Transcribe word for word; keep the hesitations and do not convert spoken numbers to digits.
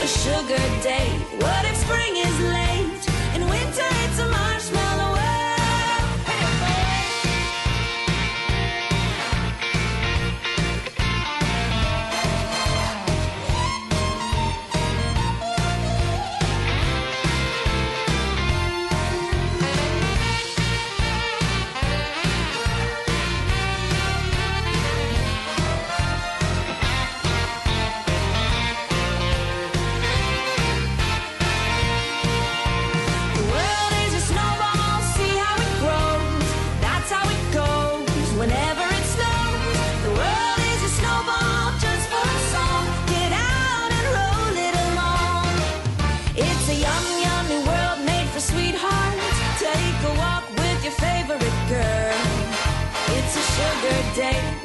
a sugar day. What if spring is late? In winter it's a marshmallow world. Whenever it snows, the world is a snowball just for a song. Get out and roll it along. It's a yum, yummy world made for sweethearts. Take a walk with your favorite girl. It's a sugar day.